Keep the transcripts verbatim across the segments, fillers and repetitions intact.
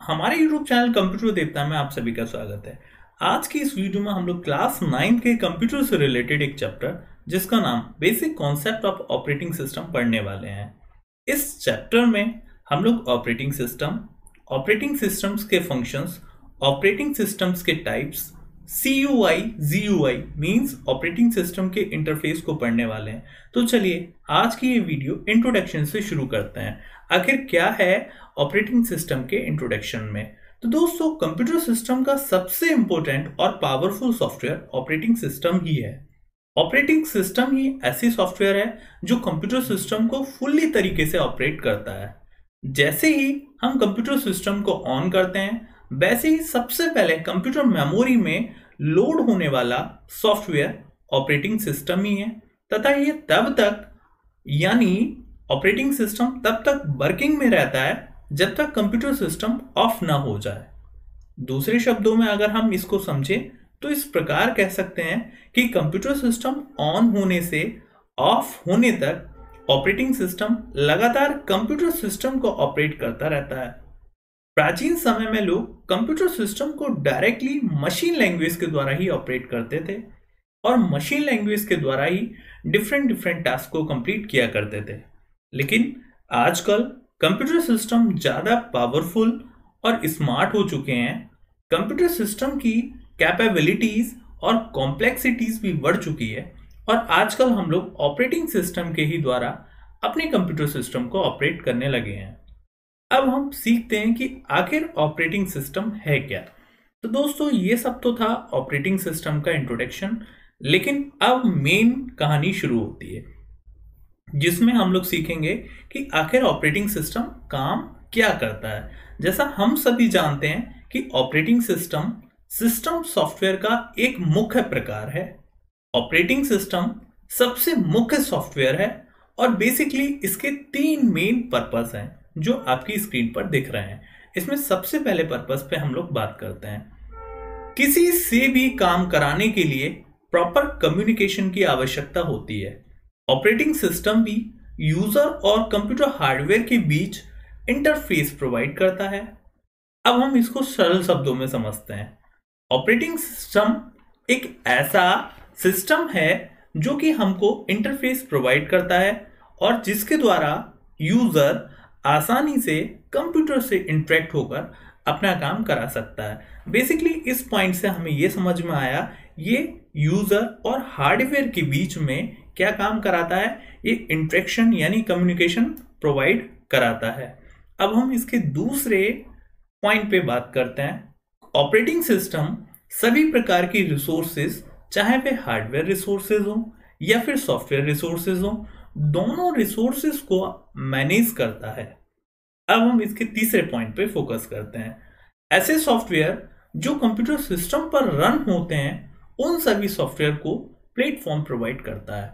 हमारे YouTube channel computer देवता में आप सभी का स्वागत है। आज की इस वीडियो में हम लोग क्लास नाइन के कंप्यूटर से रिलेटेड एक चैप्टर जिसका नाम basic concept of operating system पढ़ने वाले हैं। इस चैप्टर में हम लोग ऑपरेटिंग सिस्टम, ऑपरेटिंग सिस्टम्स के फंक्शंस, ऑपरेटिंग सिस्टम्स के types, C U I, G U I means operating system के इंटरफेस को पढ़ने वाले हैं। तो चलिए आज की ये वीडियो इंट्रोडक्शन से शुरू करते हैं। आखिर क्या है ऑपरेटिंग सिस्टम के इंट्रोडक्शन में? तो दोस्तों, कंप्यूटर सिस्टम का सबसे इंपॉर्टेंट और पावरफुल सॉफ्टवेयर ऑपरेटिंग सिस्टम ही है। ऑपरेटिंग सिस्टम ही ऐसी सॉफ्टवेयर है जो कंप्यूटर सिस्टम को फुल्ली तरीके से ऑपरेट करता है। जैसे ही हम कंप्यूटर सिस्टम को ऑन करते हैं, वैसे ही सबसे पहले कंप्यूटर मेमोरी में लोड होने वाला सॉफ्टवेयर ऑपरेटिंग सिस्टम ही है, तथा ये तब तक यानी ऑपरेटिंग सिस्टम तब तक वर्किंग में रहता है जब तक कंप्यूटर सिस्टम ऑफ ना हो जाए। दूसरे शब्दों में अगर हम इसको समझें तो इस प्रकार कह सकते हैं कि कंप्यूटर सिस्टम ऑन होने से ऑफ होने तक ऑपरेटिंग सिस्टम लगातार कंप्यूटर सिस्टम को ऑपरेट करता रहता है। प्राचीन समय में लोग कंप्यूटर सिस्टम को डायरेक्टली मशीन लैंग्वेज के द्वारा ही ऑपरेट करते थे और मशीन लैंग्वेज के द्वारा ही डिफरेंट डिफरेंट टास्क को कंप्लीट किया करते थे। लेकिन आजकल कंप्यूटर सिस्टम ज़्यादा पावरफुल और स्मार्ट हो चुके हैं। कंप्यूटर सिस्टम की कैपेबिलिटीज और कॉम्प्लेक्सिटीज भी बढ़ चुकी है और आजकल हम लोग ऑपरेटिंग सिस्टम के ही द्वारा अपने कंप्यूटर सिस्टम को ऑपरेट करने लगे हैं। अब हम सीखते हैं कि आखिर ऑपरेटिंग सिस्टम है क्या। तो दोस्तों, ये सब तो था ऑपरेटिंग सिस्टम का इंट्रोडक्शन, लेकिन अब मेन कहानी शुरू होती है जिसमें हम लोग सीखेंगे कि आखिर ऑपरेटिंग सिस्टम काम क्या करता है। जैसा हम सभी जानते हैं कि ऑपरेटिंग सिस्टम सिस्टम सॉफ्टवेयर का एक मुख्य प्रकार है। ऑपरेटिंग सिस्टम सबसे मुख्य सॉफ्टवेयर है और बेसिकली इसके तीन मेन पर्पस हैं जो आपकी स्क्रीन पर दिख रहे हैं। इसमें सबसे पहले पर्पस पे हम लोग बात करते हैं। किसी से भी काम कराने के लिए प्रॉपर कम्युनिकेशन की आवश्यकता होती है। ऑपरेटिंग सिस्टम भी यूजर और कंप्यूटर हार्डवेयर के बीच इंटरफेस प्रोवाइड करता है। अब हम इसको सरल शब्दों में समझते हैं। ऑपरेटिंग सिस्टम एक ऐसा सिस्टम है जो कि हमको इंटरफेस प्रोवाइड करता है और जिसके द्वारा यूजर आसानी से कंप्यूटर से इंटरेक्ट होकर अपना काम करा सकता है। बेसिकली इस पॉइंट से हमें यह समझ में आया, ये यूजर और हार्डवेयर के बीच में क्या काम कराता है, ये इंटरेक्शन यानी कम्युनिकेशन प्रोवाइड कराता है। अब हम इसके दूसरे पॉइंट पे बात करते हैं। ऑपरेटिंग सिस्टम सभी प्रकार की रिसोर्सेज, चाहे वे हार्डवेयर रिसोर्सेज हो या फिर सॉफ्टवेयर रिसोर्सेज हो, दोनों रिसोर्सेज को मैनेज करता है। अब हम इसके तीसरे पॉइंट पे फोकस करते हैं। ऐसे सॉफ्टवेयर जो कंप्यूटर सिस्टम पर रन होते हैं, उन सभी सॉफ्टवेयर को प्लेटफॉर्म प्रोवाइड करता है।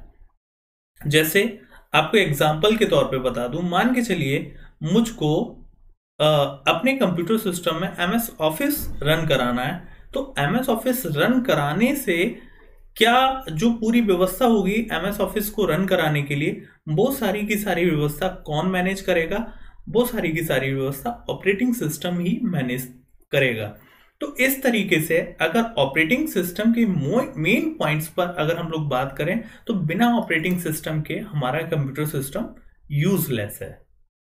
जैसे आपको एग्जांपल के तौर पे बता दूं, मान के चलिए मुझको आ, अपने कंप्यूटर सिस्टम में एम एस ऑफिस रन कराना है। तो एम एस ऑफिस रन कराने से क्या जो पूरी व्यवस्था होगी एम एस ऑफिस को रन कराने के लिए, वो सारी की सारी व्यवस्था कौन मैनेज करेगा? वो सारी की सारी व्यवस्था ऑपरेटिंग सिस्टम ही मैनेज करेगा। तो इस तरीके से अगर ऑपरेटिंग सिस्टम के मेन पॉइंट्स पर अगर हम लोग बात करें तो बिना ऑपरेटिंग सिस्टम के हमारा कंप्यूटर सिस्टम यूजलेस है।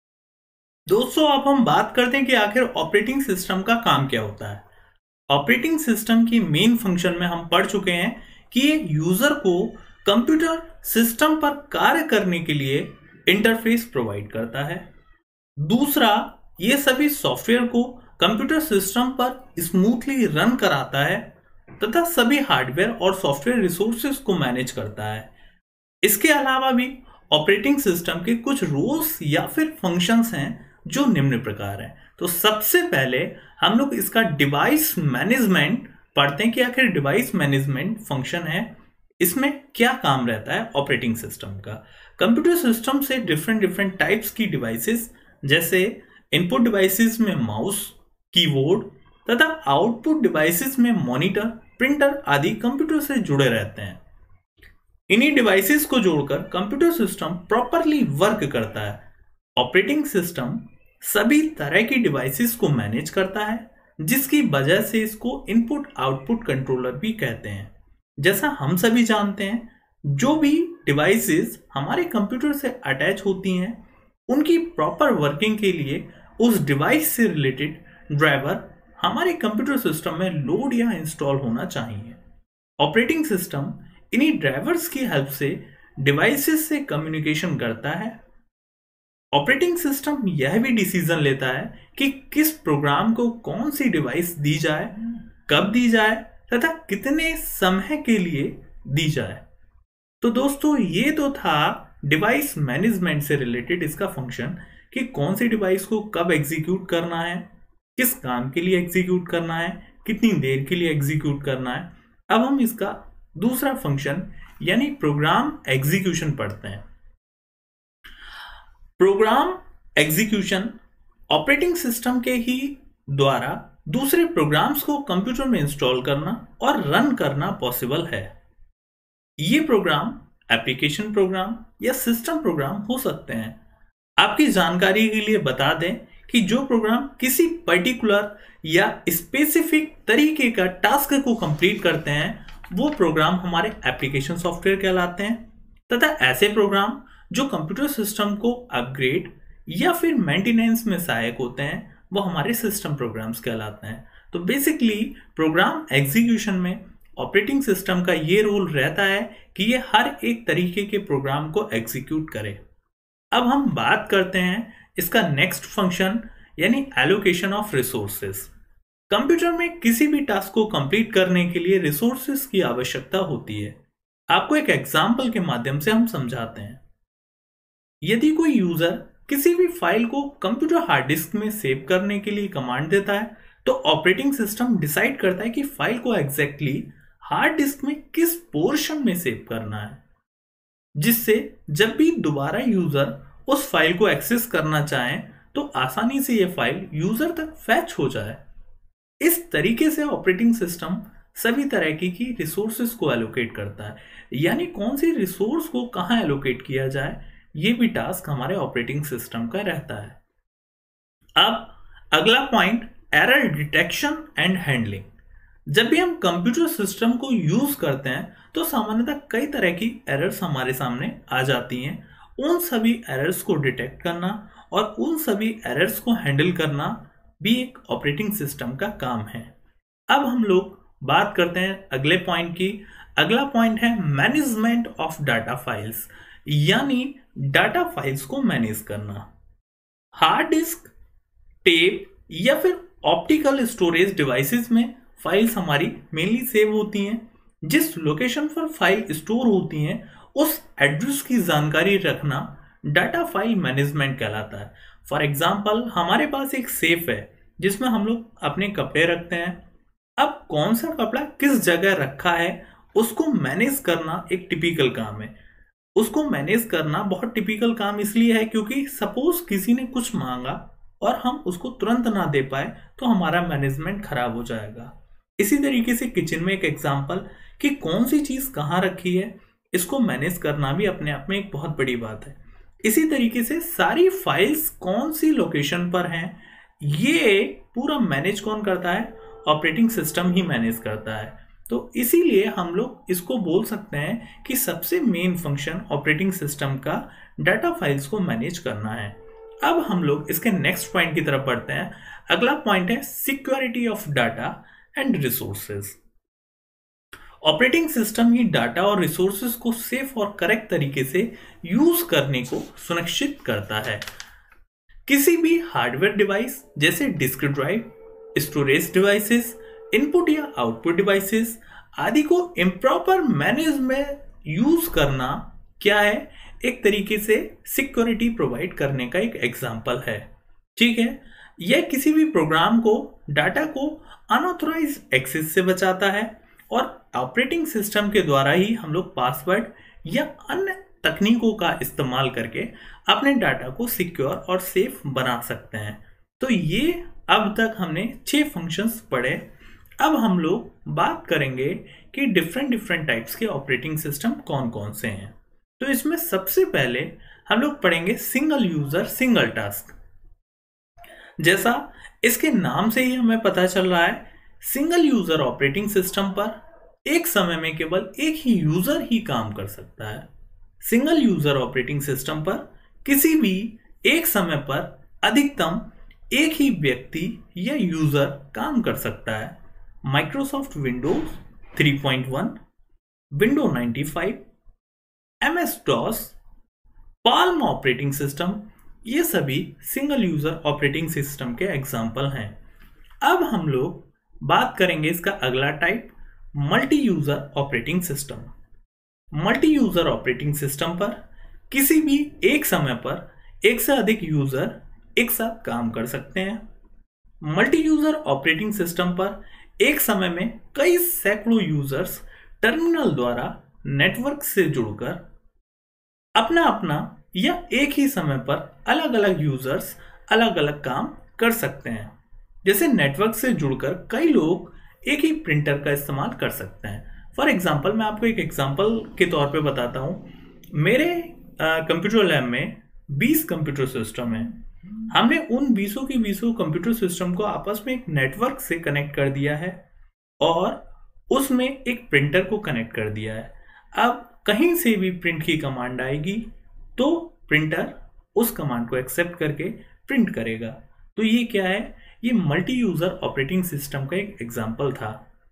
दोस्तों, अब हम बात करते हैं कि आखिर ऑपरेटिंग सिस्टम का काम क्या होता है। ऑपरेटिंग सिस्टम की मेन फंक्शन में हम पढ़ चुके हैं कि ये यूजर को कंप्यूटर सिस्टम पर कार्य करने के लिए इंटरफेस प्रोवाइड करता है। दूसरा, ये सभी सॉफ्टवेयर को कंप्यूटर सिस्टम पर स्मूथली रन कराता है तथा सभी हार्डवेयर और सॉफ्टवेयर रिसोर्सेज को मैनेज करता है। इसके अलावा भी ऑपरेटिंग सिस्टम के कुछ रोल्स या फिर फंक्शंस हैं जो निम्न प्रकार हैं। तो सबसे पहले हम लोग इसका डिवाइस मैनेजमेंट पढ़ते हैं कि आखिर डिवाइस मैनेजमेंट फंक्शन है, इसमें क्या काम रहता है ऑपरेटिंग सिस्टम का। कंप्यूटर सिस्टम से डिफरेंट डिफरेंट टाइप्स की डिवाइसेस, जैसे इनपुट डिवाइसेस में माउस, कीबोर्ड तथा आउटपुट डिवाइसेस में मॉनिटर, प्रिंटर आदि कंप्यूटर से जुड़े रहते हैं। इन्हीं डिवाइसेस को जोड़कर कंप्यूटर सिस्टम प्रॉपरली वर्क करता है। ऑपरेटिंग सिस्टम सभी तरह की डिवाइसेस को मैनेज करता है, जिसकी वजह से इसको इनपुट आउटपुट कंट्रोलर भी कहते हैं। जैसा हम सभी जानते हैं, जो भी डिवाइसेस हमारे कंप्यूटर से अटैच होती हैं, उनकी प्रॉपर वर्किंग के लिए उस डिवाइस से रिलेटेड ड्राइवर हमारे कंप्यूटर सिस्टम में लोड या इंस्टॉल होना चाहिए। ऑपरेटिंग सिस्टम इन्हीं ड्राइवर्स की हेल्प से डिवाइसेस से कम्युनिकेशन करता है। ऑपरेटिंग सिस्टम यह भी डिसीजन लेता है कि किस प्रोग्राम को कौन सी डिवाइस दी जाए, कब दी जाए तथा कितने समय के लिए दी जाए। तो दोस्तों, ये तो था डिवाइस मैनेजमेंट से रिलेटेड इसका फंक्शन कि कौन सी डिवाइस को कब एग्जीक्यूट करना है, किस काम के लिए एग्जीक्यूट करना है, कितनी देर के लिए एग्जीक्यूट करना है। अब हम इसका दूसरा फंक्शन यानी प्रोग्राम एग्जीक्यूशन पढ़ते हैं। प्रोग्राम एग्जीक्यूशन ऑपरेटिंग सिस्टम के ही द्वारा दूसरे प्रोग्राम्स को कंप्यूटर में इंस्टॉल करना और रन करना पॉसिबल है। ये प्रोग्राम एप्लीकेशन प्रोग्राम या सिस्टम प्रोग्राम हो सकते हैं। आपकी जानकारी के लिए बता दें कि जो प्रोग्राम किसी पर्टिकुलर या स्पेसिफिक तरीके का टास्क को कंप्लीट करते हैं, वो प्रोग्राम हमारे एप्लीकेशन सॉफ्टवेयर कहलाते हैं, तथा ऐसे प्रोग्राम जो कंप्यूटर सिस्टम को अपग्रेड या फिर मेंटेनेंस में सहायक होते हैं, वो हमारे सिस्टम प्रोग्राम्स कहलाते हैं। तो बेसिकली प्रोग्राम एग्जीक्यूशन में ऑपरेटिंग सिस्टम का ये रोल रहता है कि ये हर एक तरीके के प्रोग्राम को एग्जीक्यूट करे। अब हम बात करते हैं इसका नेक्स्ट फंक्शन यानी एलोकेशन ऑफ रिसोर्सेस। कंप्यूटर में किसी भी टास्क को कंप्लीट करने के लिए रिसोर्सेस की आवश्यकता होती है। आपको एक एग्जांपल के माध्यम से हम समझाते हैं। यदि कोई यूजर किसी भी फाइल को कंप्यूटर हार्ड डिस्क में सेव करने के लिए कमांड देता है, तो ऑपरेटिंग सिस्टम डिसाइड करता है कि फाइल को एग्जैक्टली हार्ड डिस्क में किस पोर्शन में सेव करना है, जिससे जब भी दोबारा यूजर उस फाइल को एक्सेस करना चाहे तो आसानी से यह फाइल यूजर तक फैच हो जाए। इस तरीके से ऑपरेटिंग सिस्टम सभी तरह की की रिसोर्सेस को एलोकेट करता है, यानी कौन सी रिसोर्स को कहां एलोकेट किया जाए, ये भी टास्क हमारे ऑपरेटिंग सिस्टम का रहता है। अब अगला point, error detection and handling. जब भी हम कंप्यूटर सिस्टम को यूज करते हैं तो सामान्यतः कई तरह की एरर्स हमारे सामने आ जाती हैं। उन सभी एरर्स को डिटेक्ट करना और उन सभी एरर्स को हैंडल करना भी एक ऑपरेटिंग सिस्टम का काम है। अब हम लोग बात करते हैं अगले पॉइंट की। अगला पॉइंट है मैनेजमेंट ऑफ डाटा फाइल्स, यानी डाटा फाइल्स को मैनेज करना। हार्ड डिस्क, टेप या फिर ऑप्टिकल स्टोरेज डिवाइसेस में फाइल्स हमारी मेनली सेव होती हैं। जिस लोकेशन पर फाइल स्टोर होती हैं, उस एड्रेस की जानकारी रखना डाटा फाइल मैनेजमेंट कहलाता है। फॉर एग्जाम्पल, हमारे पास एक सेफ है जिसमें हम लोग अपने कपड़े रखते हैं। अब कौन सा कपड़ा किस जगह रखा है, उसको मैनेज करना एक टिपिकल काम है। उसको मैनेज करना बहुत टिपिकल काम इसलिए है क्योंकि सपोज किसी ने कुछ मांगा और हम उसको तुरंत ना दे पाए तो हमारा मैनेजमेंट खराब हो जाएगा। इसी तरीके से किचन में एक एग्जांपल कि कौन सी चीज कहाँ रखी है, इसको मैनेज करना भी अपने आप में एक बहुत बड़ी बात है। इसी तरीके से सारी फाइल्स कौन सी लोकेशन पर हैं, ये पूरा मैनेज कौन करता है, ऑपरेटिंग सिस्टम ही मैनेज करता है। तो इसीलिए हम लोग इसको बोल सकते हैं कि सबसे मेन फंक्शन ऑपरेटिंग सिस्टम का डाटा फाइल्स को मैनेज करना है। अब हम लोग इसके नेक्स्ट पॉइंट की तरफ बढ़ते हैं। अगला पॉइंट है security of data and resources. Operating system ही डाटा और रिसोर्सेज को सेफ और करेक्ट तरीके से यूज करने को सुनिश्चित करता है। किसी भी हार्डवेयर डिवाइस जैसे disk drive, storage devices, input या आउटपुट डिवाइसेस आदि को इम्प्रॉपर मैनेज में यूज करना क्या है, एक तरीके से सिक्योरिटी प्रोवाइड करने का एक एग्जाम्पल है। ठीक है, यह किसी भी प्रोग्राम को डाटा को अनऑथराइज एक्सेस से बचाता है और ऑपरेटिंग सिस्टम के द्वारा ही हम लोग पासवर्ड या अन्य तकनीकों का इस्तेमाल करके अपने डाटा को सिक्योर और सेफ बना सकते हैं। तो ये अब तक हमने छह फंक्शंस पढ़े। अब हम लोग बात करेंगे कि डिफरेंट डिफरेंट टाइप्स के ऑपरेटिंग सिस्टम कौन कौन से हैं। तो इसमें सबसे पहले हम लोग पढ़ेंगे सिंगल यूजर सिंगल टास्क। जैसा इसके नाम से ही हमें पता चल रहा है, सिंगल यूजर ऑपरेटिंग सिस्टम पर एक समय में केवल एक ही यूजर ही काम कर सकता है। सिंगल यूजर ऑपरेटिंग सिस्टम पर किसी भी एक समय पर अधिकतम एक ही व्यक्ति या यूजर काम कर सकता है। Microsoft Windows three point one, window ninety five, M S DOS, Palm operating system, ये सभी सिंगल यूजर ऑपरेटिंग सिस्टम के एग्जाम्पल हैं। अब हम लोग बात करेंगे इसका अगला type, multi user operating system. Multi user operating system पर किसी भी एक समय पर एक से अधिक यूजर एक साथ काम कर सकते हैं। मल्टी यूजर ऑपरेटिंग सिस्टम पर एक समय में कई सैकड़ों यूजर्स टर्मिनल द्वारा नेटवर्क से जुड़कर अपना अपना या एक ही समय पर अलग अलग यूजर्स अलग अलग काम कर सकते हैं। जैसे नेटवर्क से जुड़कर कई लोग एक ही प्रिंटर का इस्तेमाल कर सकते हैं। फॉर एग्जांपल मैं आपको एक एग्जांपल के तौर पे बताता हूँ। मेरे कंप्यूटर लैब में बीस कंप्यूटर सिस्टम है। हमने उन बीसों की बीसों कंप्यूटर सिस्टम को आपस में एक नेटवर्क से कनेक्ट कर दिया है और उसमें एक प्रिंटर को कनेक्ट कर दिया है। अब कहीं से भी प्रिंट की कमांड आएगी तो प्रिंटर उस कमांड को एक्सेप्ट करके प्रिंट करेगा। तो ये क्या है, ये मल्टी यूजर ऑपरेटिंग सिस्टम का एक एग्जांपल था।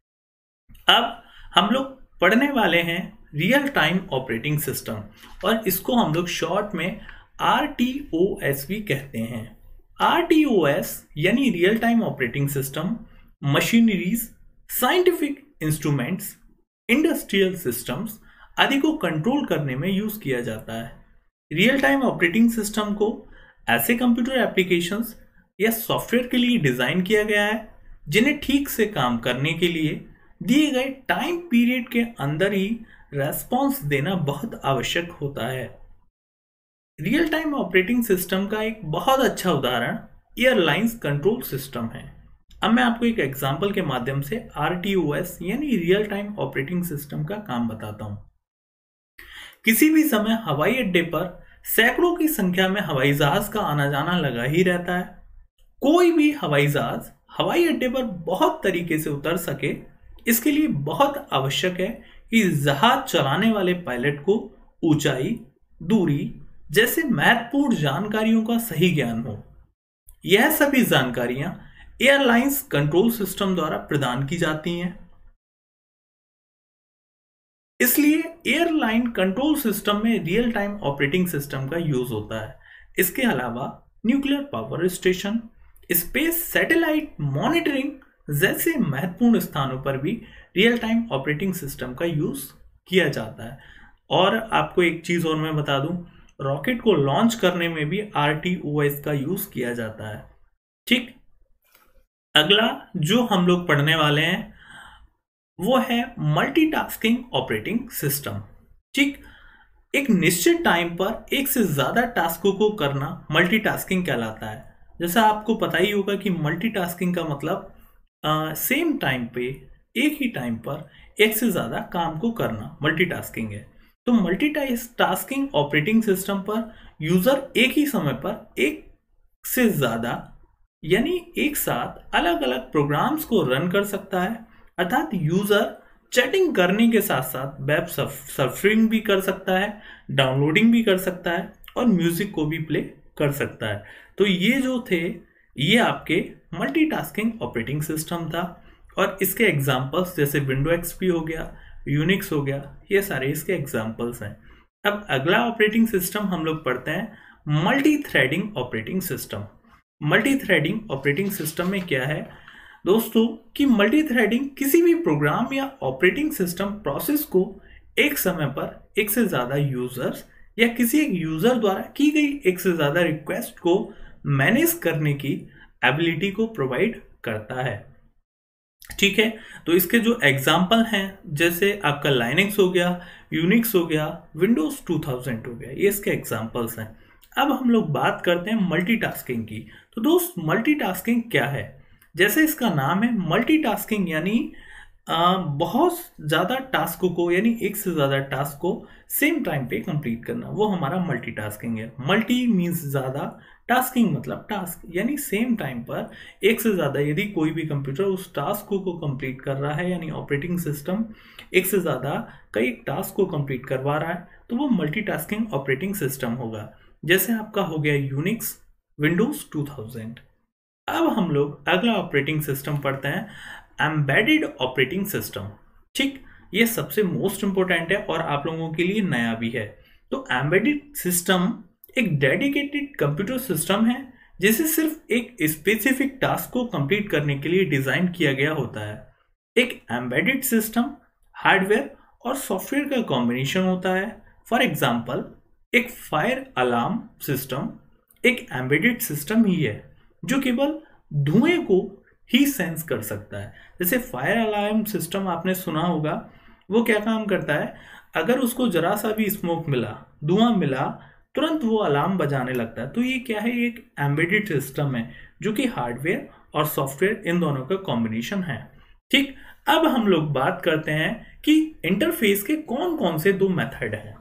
अब हम लोग पढ़ने वाले हैं रियल टाइम ऑपरेटिंग सिस्टम और इसको हम लोग शॉर्ट में आर टी ओ एस भी कहते हैं। आर टी ओ एस यानी real time operating system machineries, scientific instruments, industrial systems आदि को कंट्रोल करने में यूज किया जाता है। रियल टाइम ऑपरेटिंग सिस्टम को ऐसे कंप्यूटर एप्लीकेशंस या सॉफ्टवेयर के लिए डिजाइन किया गया है जिन्हें ठीक से काम करने के लिए दिए गए टाइम पीरियड के अंदर ही रेस्पॉन्स देना बहुत आवश्यक होता है। रियल टाइम ऑपरेटिंग सिस्टम का एक बहुत अच्छा उदाहरण एयरलाइंस कंट्रोल सिस्टम है। अब मैं आपको एक एग्जांपल के माध्यम से आर टी ओ एस यानी रियल टाइम ऑपरेटिंग सिस्टम का काम बताता हूं। किसी भी समय हवाई अड्डे पर सैकड़ों की संख्या में हवाई जहाज का आना जाना लगा ही रहता है। कोई भी हवाई जहाज हवाई अड्डे पर बहुत तरीके से उतर सके, इसके लिए बहुत आवश्यक है कि जहाज चलाने वाले पायलट को ऊंचाई, दूरी जैसे महत्वपूर्ण जानकारियों का सही ज्ञान हो। यह सभी जानकारियां एयरलाइंस कंट्रोल सिस्टम द्वारा प्रदान की जाती हैं। इसलिए एयरलाइन कंट्रोल सिस्टम में रियल टाइम ऑपरेटिंग सिस्टम का यूज होता है। इसके अलावा nuclear power station, space satellite monitoring जैसे महत्वपूर्ण स्थानों पर भी रियल टाइम ऑपरेटिंग सिस्टम का यूज किया जाता है। और आपको एक चीज और मैं बता दूं, रॉकेट को लॉन्च करने में भी आर टी ओ एस का यूज किया जाता है। ठीक, अगला जो हम लोग पढ़ने वाले हैं वो है मल्टीटास्किंग ऑपरेटिंग सिस्टम। ठीक, एक निश्चित टाइम पर एक से ज्यादा टास्कों को करना मल्टीटास्किंग कहलाता है। जैसा आपको पता ही होगा कि मल्टीटास्किंग का मतलब सेम टाइम पे एक ही टाइम पर एक से ज्यादा काम को करना मल्टीटास्किंग है। तो मल्टीटास्किंग ऑपरेटिंग सिस्टम पर यूजर एक ही समय पर एक से ज्यादा यानी एक साथ अलग अलग प्रोग्राम्स को रन कर सकता है। अर्थात यूजर चैटिंग करने के साथ साथ वेब सर्फिंग भी कर सकता है, डाउनलोडिंग भी कर सकता है और म्यूजिक को भी प्ले कर सकता है। तो ये जो थे ये आपके मल्टीटास्किंग ऑपरेटिंग सिस्टम था और इसके एग्जांपल्स जैसे विंडो एक्सपी हो गया, यूनिक्स हो गया, ये सारे इसके एग्जांपल्स हैं। अब अगला ऑपरेटिंग सिस्टम हम लोग पढ़ते हैं multi threading operating system. Multi threading operating system में क्या है दोस्तों कि मल्टी थ्रेडिंग किसी भी प्रोग्राम या ऑपरेटिंग सिस्टम प्रोसेस को एक समय पर एक से ज्यादा यूजर्स या किसी एक यूजर द्वारा की गई एक से ज्यादा रिक्वेस्ट को मैनेज करने की एबिलिटी को प्रोवाइड करता है। ठीक है, तो इसके जो एग्जाम्पल हैं जैसे आपका लाइनक्स हो गया, यूनिक्स हो गया, विंडोज टू थाउजेंड हो गया, ये इसके एग्जाम्पल्स हैं। अब हम लोग बात करते हैं मल्टीटास्किंग की। तो दोस्त मल्टीटास्किंग क्या है? जैसे इसका नाम है मल्टीटास्किंग यानी आ, बहुत ज़्यादा टास्कों को यानी एक से ज़्यादा टास्क को सेम टाइम पे कंप्लीट करना, वो हमारा मल्टीटास्किंग है। मल्टी मीन्स ज़्यादा, टास्किंग मतलब टास्क, यानी सेम टाइम पर एक से ज़्यादा यदि कोई भी कंप्यूटर उस टास्क को कंप्लीट कर रहा है, यानी ऑपरेटिंग सिस्टम एक से ज़्यादा कई टास्क को कंप्लीट करवा रहा है, तो वो मल्टीटास्किंग ऑपरेटिंग सिस्टम होगा। जैसे आपका हो गया यूनिक्स, विंडोज टू थाउजेंड। अब हम लोग अगला ऑपरेटिंग सिस्टम पढ़ते हैं, एम्बेडेड ऑपरेटिंग सिस्टम। ठीक, ये सबसे मोस्ट इंपोर्टेंट है और आप लोगों के लिए नया भी है। तो एम्बेडेड सिस्टम एक डेडिकेटेड कंप्यूटर सिस्टम है जिसे सिर्फ एक स्पेसिफिक टास्क को कंप्लीट करने के लिए डिजाइन किया गया होता है। एक एम्बेडेड सिस्टम हार्डवेयर और सॉफ्टवेयर का कॉम्बिनेशन होता है। फॉर एग्जाम्पल, एक फायर अलार्म सिस्टम एक एम्बेडेड सिस्टम ही है जो केवल धुएं को ही सेंस कर सकता है। जैसे फायर अलार्म सिस्टम आपने सुना होगा, वो क्या काम करता है, अगर उसको जरा सा भी स्मोक मिला, धुआं मिला, तुरंत वो अलार्म बजाने लगता है। तो ये क्या है, एक एम्बेडेड सिस्टम है जो कि हार्डवेयर और सॉफ्टवेयर इन दोनों का कॉम्बिनेशन है। ठीक, अब हम लोग बात करते हैं कि इंटरफेस के कौन कौन से दो मेथड हैं।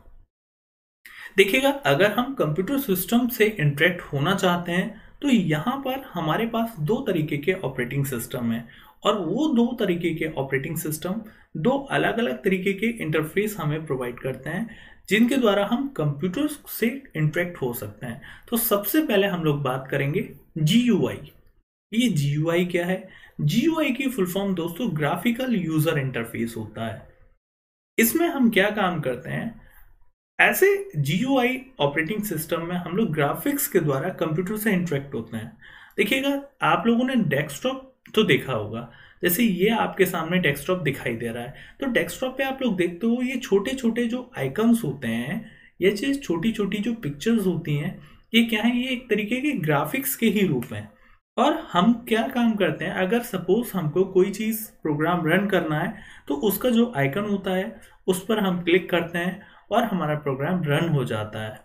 देखिएगा, अगर हम कंप्यूटर सिस्टम से इंटरेक्ट होना चाहते हैं तो यहाँ पर हमारे पास दो तरीके के ऑपरेटिंग सिस्टम हैं, और वो दो तरीके के ऑपरेटिंग सिस्टम दो अलग अलग तरीके के इंटरफेस हमें प्रोवाइड करते हैं जिनके द्वारा हम कंप्यूटर से इंटरेक्ट हो सकते हैं। तो सबसे पहले हम लोग बात करेंगे जी यू आई। ये जी यू आई क्या है? जी यू आई की फुल फॉर्म दोस्तों ग्राफिकल यूजर इंटरफेस होता है। इसमें हम क्या काम करते हैं, ऐसे G U I operating system में हम लोग ग्राफिक्स के द्वारा कंप्यूटर से इंटरेक्ट होते हैं। देखिएगा, आप लोगों ने डेस्कटॉप तो देखा होगा, जैसे ये आपके सामने डेस्कटॉप दिखाई दे रहा है, तो डेस्कटॉप पे आप लोग देखते हो ये छोटे छोटे जो आइकन्स होते हैं, ये चीज छोटी छोटी जो पिक्चर्स होती हैं, ये क्या है, ये एक तरीके के ग्राफिक्स के ही रूप हैं। और हम क्या काम करते हैं, अगर सपोज हमको कोई चीज प्रोग्राम रन करना है तो उसका जो आइकन होता है उस पर हम क्लिक करते हैं और हमारा प्रोग्राम रन हो जाता है।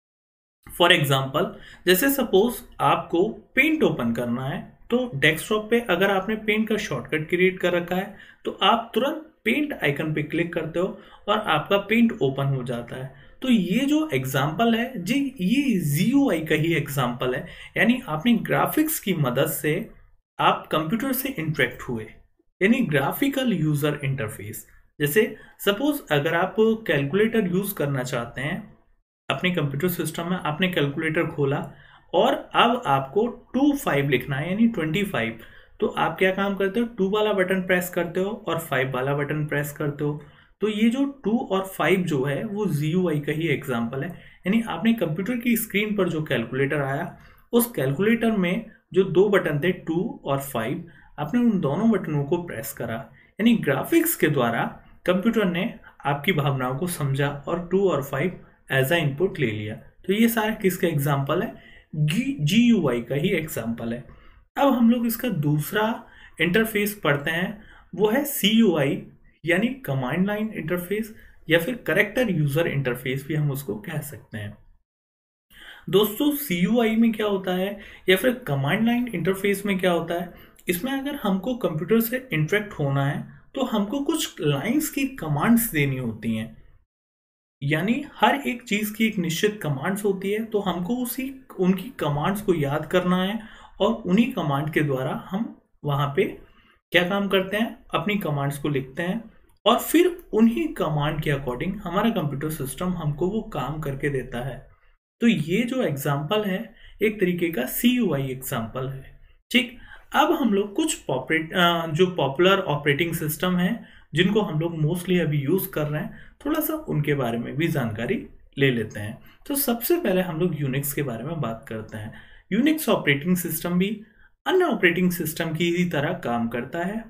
फॉर एग्जाम्पल, जैसे सपोज आपको पेंट ओपन करना है, तो डेस्कटॉप पे अगर आपने पेंट का शॉर्टकट क्रिएट कर रखा है तो आप तुरंत पेंट आइकन पे क्लिक करते हो और आपका पेंट ओपन हो जाता है। तो ये जो एग्जाम्पल है जी, ये जी यू आई का ही एग्जाम्पल है, यानी आपने ग्राफिक्स की मदद से आप कंप्यूटर से इंटरेक्ट हुए, यानी ग्राफिकल यूजर इंटरफेस। जैसे सपोज अगर आप कैलकुलेटर यूज करना चाहते हैं अपने कंप्यूटर सिस्टम में, आपने कैलकुलेटर खोला और अब आपको टू फाइव लिखना है, यानी ट्वेंटी फाइव, तो आप क्या काम करते हो, टू वाला बटन प्रेस करते हो और फाइव वाला बटन प्रेस करते हो। तो ये जो टू और फाइव जो है वो जी यू आई का ही एग्जाम्पल है, यानी आपने कंप्यूटर की स्क्रीन पर जो कैलकुलेटर आया, उस कैलकुलेटर में जो दो बटन थे टू और फाइव, आपने उन दोनों बटनों को प्रेस करा, यानी ग्राफिक्स के द्वारा कंप्यूटर ने आपकी भावनाओं को समझा और टू और फाइव एज अ इनपुट ले लिया। तो ये सारा किसका एग्जाम्पल है, जी यू आई का ही एग्जाम्पल है। अब हम लोग इसका दूसरा इंटरफेस पढ़ते हैं, वो है सी यू आई, यानी कमांड लाइन इंटरफेस, या फिर करेक्टर यूजर इंटरफेस भी हम उसको कह सकते हैं। दोस्तों, सी यू आई में क्या होता है या फिर कमांड लाइन इंटरफेस में क्या होता है, इसमें अगर हमको कंप्यूटर से इंटरेक्ट होना है तो हमको कुछ लाइंस की कमांड्स देनी होती हैं, यानी हर एक चीज की एक निश्चित कमांड्स होती है, तो हमको उसी उनकी कमांड्स को याद करना है और उन्हीं कमांड के द्वारा हम वहां पे क्या काम करते हैं, अपनी कमांड्स को लिखते हैं और फिर उन्हीं कमांड के अकॉर्डिंग हमारा कंप्यूटर सिस्टम हमको वो काम करके देता है। तो ये जो एग्जाम्पल है एक तरीके का सी यू आई एग्जाम्पल है। ठीक, अब हम लोग कुछ पॉपरेट जो पॉपुलर ऑपरेटिंग सिस्टम है जिनको हम लोग मोस्टली अभी यूज कर रहे हैं, थोड़ा सा उनके बारे में भी जानकारी ले लेते हैं। तो सबसे पहले हम लोग यूनिक्स के बारे में बात करते हैं। यूनिक्स ऑपरेटिंग सिस्टम भी अन्य ऑपरेटिंग सिस्टम की ही तरह काम करता है।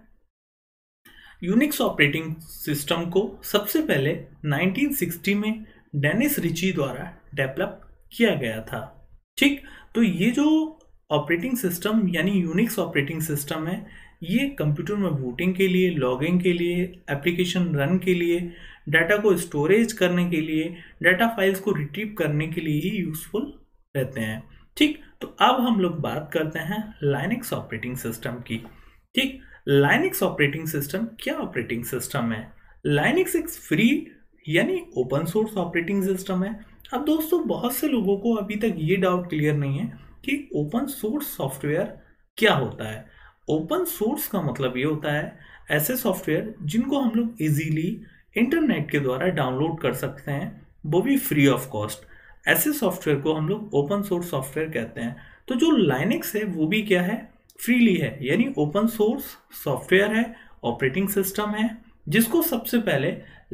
यूनिक्स ऑपरेटिंग सिस्टम को सबसे पहले नाइनटीन सिक्सटी में डेनिस रिची द्वारा डेवलप किया गया था। ठीक, तो ये जो ऑपरेटिंग सिस्टम यानी यूनिक्स ऑपरेटिंग सिस्टम है, ये कंप्यूटर में बूटिंग के लिए, लॉगिंग के लिए, एप्लीकेशन रन के लिए, डाटा को स्टोरेज करने के लिए, डाटा फाइल्स को रिट्रीव करने के लिए ही यूजफुल रहते हैं। ठीक, तो अब हम लोग बात करते हैं लाइनक्स ऑपरेटिंग सिस्टम की। ठीक, लाइनक्स ऑपरेटिंग सिस्टम क्या ऑपरेटिंग सिस्टम है? लाइनक्स एक फ्री यानी ओपन सोर्स ऑपरेटिंग सिस्टम है। अब दोस्तों बहुत से लोगों को अभी तक ये डाउट क्लियर नहीं है कि ओपन सोर्स सॉफ्टवेयर क्या होता है। ओपन सोर्स का मतलब ये होता है ऐसे सॉफ्टवेयर जिनको हम लोग इजीली इंटरनेट के द्वारा डाउनलोड कर सकते हैं, वो भी फ्री ऑफ कॉस्ट। ऐसे सॉफ्टवेयर को हम लोग ओपन सोर्स सॉफ्टवेयर कहते हैं। तो जो लाइनक्स है वो भी क्या है, फ्रीली है, यानी ओपन सोर्स सॉफ्टवेयर है, ऑपरेटिंग सिस्टम है, जिसको सबसे पहले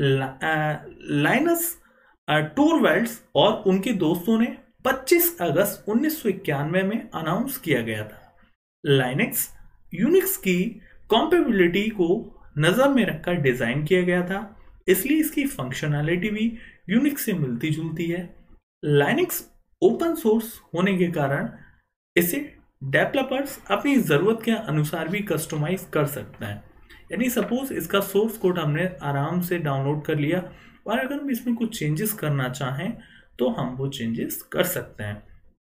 लाइनस टोरवेल्ड्स और उनके दोस्तों ने पच्चीस अगस्त उन्नीस सौ इक्यानवे में अनाउंस किया गया था। लाइनक्स यूनिक्स की कॉम्पेबिलिटी को नजर में रखकर डिजाइन किया गया था, इसलिए इसकी फंक्शनैलिटी भी यूनिक्स से मिलती जुलती है। लाइनक्स ओपन सोर्स होने के कारण इसे डेवलपर्स अपनी ज़रूरत के अनुसार भी कस्टमाइज कर सकते हैं। यानी सपोज इसका सोर्स कोड हमने आराम से डाउनलोड कर लिया और अगर हम इसमें कुछ चेंजेस करना चाहें तो हम वो चेंजेस कर सकते हैं।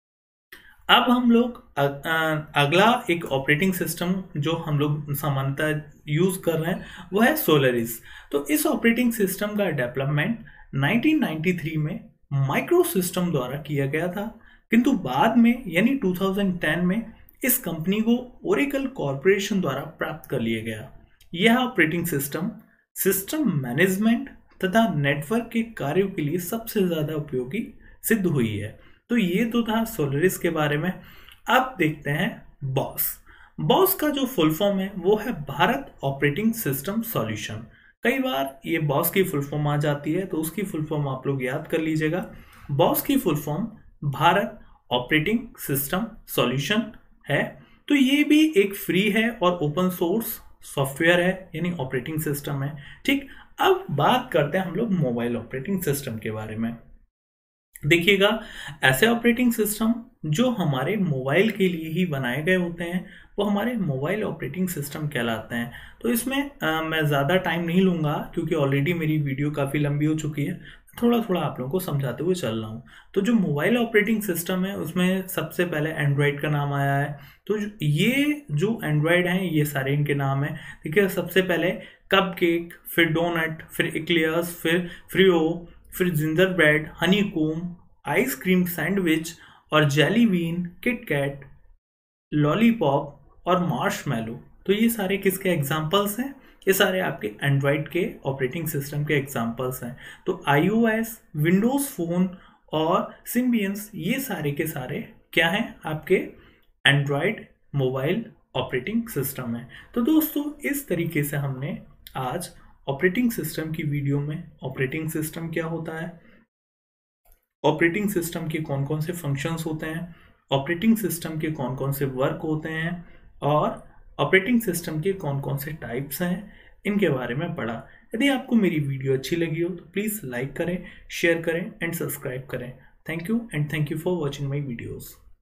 अब हम लोग अगला एक ऑपरेटिंग सिस्टम जो हम लोग सामान्यतः यूज कर रहे हैं वो है सोलरिस। तो इस ऑपरेटिंग सिस्टम का डेवलपमेंट नाइनटीन नाइंटी थ्री में माइक्रो सिस्टम द्वारा किया गया था, किंतु बाद में यानी टू थाउजेंड टेन में इस कंपनी को ओरेकल कॉर्पोरेशन द्वारा प्राप्त कर लिया गया। यह ऑपरेटिंग सिस्टम सिस्टम मैनेजमेंट तथा नेटवर्क के कार्यों के लिए सबसे ज्यादा उपयोगी सिद्ध हुई है। तो ये तो था सोलरिस के बारे में। अब देखते हैं बॉस। बॉस का जो फुल फॉर्म है वो है भारत ऑपरेटिंग सिस्टम सॉल्यूशन। कई बार ये बॉस की फुल फॉर्म आ जाती है तो उसकी फुल फॉर्म आप लोग याद कर लीजिएगा। बॉस की full form Bharat operating system solution है। तो ये भी एक फ्री है और ओपन सोर्स सॉफ्टवेयर है, यानी ऑपरेटिंग सिस्टम है। ठीक, अब बात करते हैं हम लोग मोबाइल ऑपरेटिंग सिस्टम के बारे में। देखिएगा, ऐसे ऑपरेटिंग सिस्टम जो हमारे मोबाइल के लिए ही बनाए गए होते हैं वो हमारे मोबाइल ऑपरेटिंग सिस्टम कहलाते हैं। तो इसमें आ, मैं ज़्यादा टाइम नहीं लूँगा क्योंकि ऑलरेडी मेरी वीडियो काफ़ी लंबी हो चुकी है। थोड़ा थोड़ा आप लोगों को समझाते हुए चल रहा हूँ। तो जो मोबाइल ऑपरेटिंग सिस्टम है उसमें सबसे पहले एंड्रॉयड का नाम आया है। तो ये जो एंड्रॉयड हैं ये सारे इनके नाम है। देखिए, सबसे पहले कपकेक, फिर डोनट, फिर एक्लियर्स, फिर फ्रियो, फिर gingerbread, honeycomb, ice cream sandwich और जेली बीन, किटकैट, लॉलीपॉप और मार्शमैलो। तो ये सारे किसके एग्जांपल्स हैं? ये सारे आपके एंड्रॉयड के ऑपरेटिंग सिस्टम के एग्जांपल्स हैं। तो आईओएस, विंडोज फोन और सिम्बियंस ये सारे के सारे क्या हैं? आपके एंड्रॉयड मोबाइल ऑपरेटिंग सिस्टम है। तो दोस्तों, इस तरीके से हमने आज ऑपरेटिंग सिस्टम की वीडियो में ऑपरेटिंग सिस्टम क्या होता है, ऑपरेटिंग सिस्टम के कौन कौन से फंक्शंस होते हैं, ऑपरेटिंग सिस्टम के कौन कौन से वर्क होते हैं और ऑपरेटिंग सिस्टम के कौन कौन से टाइप्स हैं, इनके बारे में पढ़ा। यदि आपको मेरी वीडियो अच्छी लगी हो तो प्लीज़ लाइक करें, शेयर करें एंड सब्सक्राइब करें। Thank you and thank you for watching my videos.